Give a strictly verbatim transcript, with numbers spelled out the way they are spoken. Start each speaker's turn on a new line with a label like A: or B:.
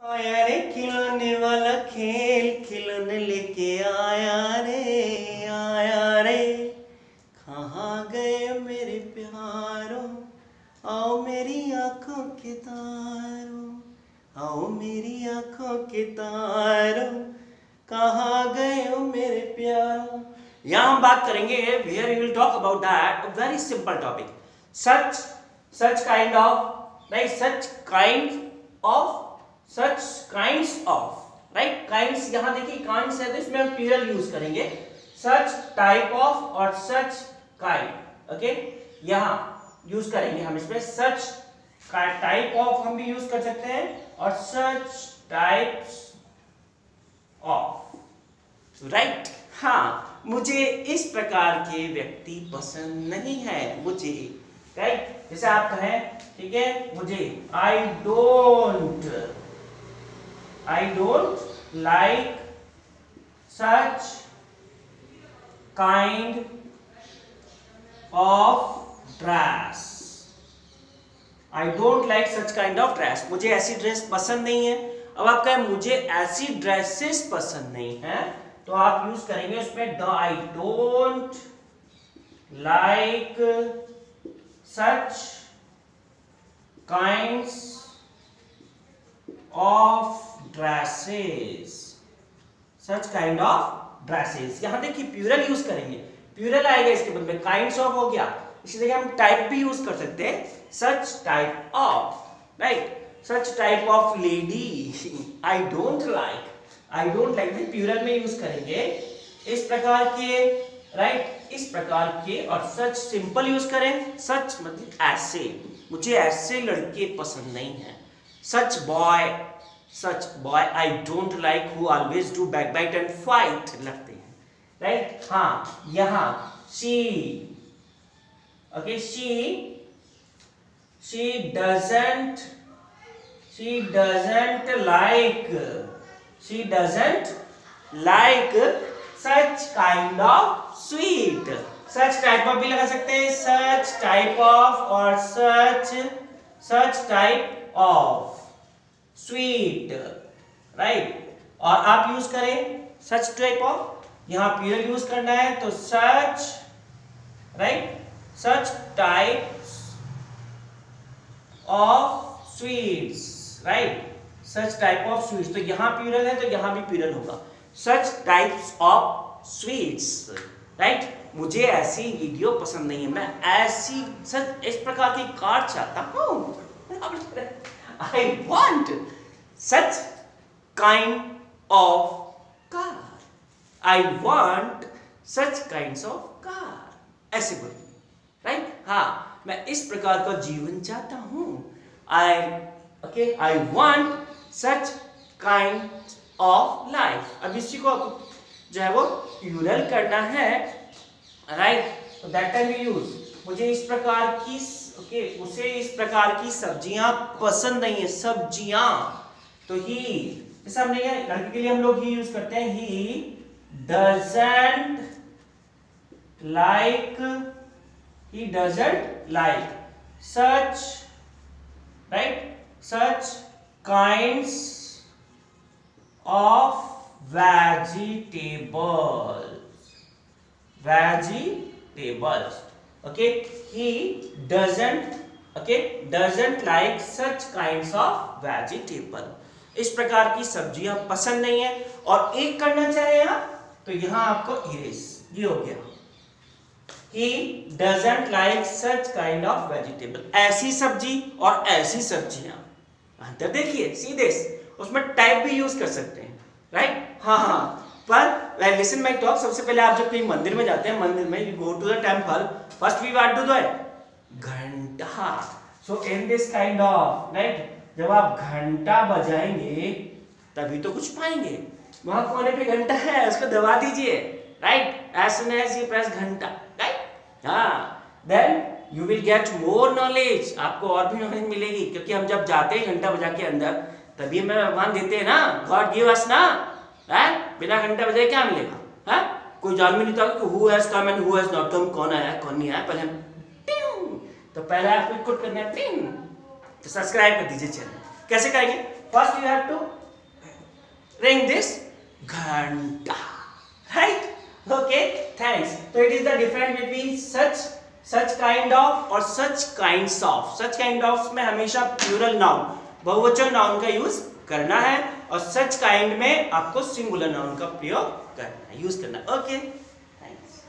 A: आया रे खिलौने वाला खेल खिलौने लेके आया रे आया रे। कहाँ गए मेरे प्यारों, आओ मेरी आंखों के तारों, आओ मेरी आंखों के तारों, कहाँ गए हो मेरे प्यारों। यहाँ हम बात करेंगे where we will talk about that a very simple topic, such such kind of right such kind of such kinds of right kinds। यहाँ देखिए kinds है तो इसमें हम plural यूज करेंगे, such type of और such kind। ओके यहाँ use करेंगे हम इसमें such type of हम भी यूज कर सकते हैं और such types of राइट। हाँ मुझे इस प्रकार के व्यक्ति पसंद नहीं है, मुझे राइट right? जैसे आप कहें ठीक है मुझे I don't I don't like such kind of dress, I don't like such kind of dress, मुझे ऐसी ड्रेस पसंद नहीं है। अब आप कहें मुझे ऐसी ड्रेसेस पसंद नहीं है तो आप यूज करेंगे उसमें the I don't like such kinds of dresses, such kind of dresses. यहां देखिए प्लूरल यूज करेंगे, प्लूरल आएगा इसके बदले में, काइंड्स ऑफ हो गया, इसी जगह हम टाइप भी यूज कर सकते हैं, such type of right, such type of lady I don't like, I don't like plural में यूज करेंगे इस प्रकार के राइट, इस प्रकार के। और सच सिंपल यूज करें, सच मतलब ऐसे, मुझे ऐसे लड़के पसंद नहीं है। Such boy, such boy I don't like who always do back bite and fight लगते हैं राइट। हाँ यहाँ she okay she she doesn't she doesn't like she doesn't like such kind of sweet, such type of भी लगा सकते हैं, such type of और such such type of sweet right। और आप यूज करें such type of, यहाँ plural यूज करना है तो such right such types of sweets right, such type of sweets, तो यहां प्लूरल है तो यहां भी प्लूरल होगा, such types of sweets right. मुझे ऐसी वीडियो पसंद नहीं है, मैं ऐसी सच इस प्रकार की कार चाहता हूं, I want such kind of car, I want such kinds of car, ऐसे बोलिए राइट। हाँ मैं इस प्रकार का जीवन चाहता हूं, I okay I want such kind of life. अब इसी को जो है वो प्लूरल करना है राइट, तो दैट टाइम वी यूज मुझे इस प्रकार की ओके okay, उसे इस प्रकार की सब्जियां पसंद नहीं है, सब्जियां तो ही, जैसे हमने लड़के के लिए हम लोग ही यूज करते हैं, he doesn't like he doesn't like such right such kinds of vegetables, vegetables okay he doesn't okay doesn't like such kinds of vegetable, इस प्रकार की सब्जियां पसंद नहीं है। और एक करना चाहे यहाँ तो यहाँ आपको इरेज, ये हो गया he doesn't like such kind of vegetable, ऐसी सब्जी और ऐसी सब्जियां, अंतर देखिए सीधे, उसमें टाइप भी यूज कर सकते हैं राइट। हाँ हाँ पर लिसन माय टॉक, सबसे पहले आप जब कहीं मंदिर में जाते हैं, मंदिर में you go to the temple, first we want to do घंटा, so in this kind of right, जब आप घंटा बजाएंगे तभी तो कुछ पाएंगे, वहां कोने पे घंटा है उसको दबा दीजिए right, as soon as you press घंटा राइट, हाँ then you will get more knowledge, आपको और भी नॉलेज मिलेगी, क्योंकि हम जब जाते हैं घंटा बजा के अंदर तभी हमें भगवान देते हैं ना, गॉड गिव अस ना राइट, बिना घंटा बजाए क्या मिलेगा, है कोई जान भी नहीं था कि who has come and who has not come, कौन आया कौन नहीं आया, पहले हम तो पहले आपको कोड करना है, तो सब्सक्राइब कर दीजिए चैनल। कैसे करेंगे, first you have to ring this घंटा, right? Okay, thanks. So it is the difference between such such kind of और such kinds of. such kind of में हमेशा plural noun, बहुवचन नाउन का यूज करना है, और सच काइंड में आपको सिंगुलर नाउन का प्रयोग करना है, यूज करना है. Okay, thanks.